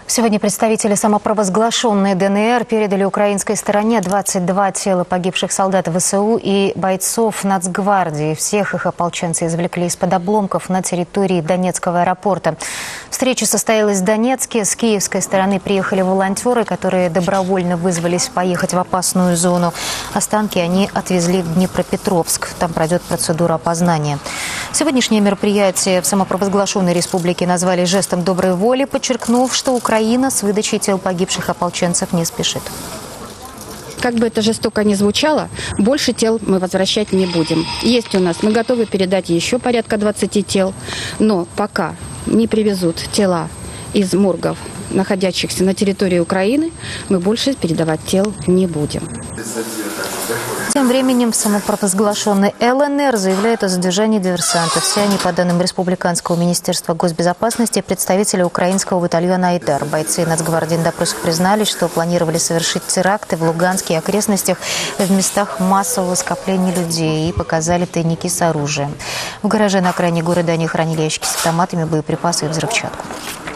Сегодня представители самопровозглашенной ДНР передали украинской стороне 22 тела погибших солдат ВСУ и бойцов Нацгвардии. Всех их ополченцы извлекли из-под обломков на территории Донецкого аэропорта. Встреча состоялась в Донецке. С киевской стороны приехали волонтеры, которые добровольно вызвались поехать в опасную зону. Останки они отвезли в Днепропетровск. Там пройдет процедура опознания. Сегодняшнее мероприятие в самопровозглашенной республике назвали жестом доброй воли, подчеркнув, что Украина с выдачей тел погибших ополченцев не спешит. Как бы это жестоко ни звучало, больше тел мы возвращать не будем. Есть у нас, мы готовы передать еще порядка 20 тел, но пока не привезут тела из моргов, находящихся на территории Украины, мы больше передавать тел не будем. Тем временем в самопровозглашенной ЛНР заявляют о задержании диверсантов. Все они, по данным Республиканского министерства госбезопасности, представители украинского батальона «Айдар». Бойцы Нацгвардии на допросах признались, что планировали совершить теракты в Луганске и окрестностях в местах массового скопления людей и показали тайники с оружием. В гараже на окраине города они хранили ящики с автоматами, боеприпасы и взрывчатку.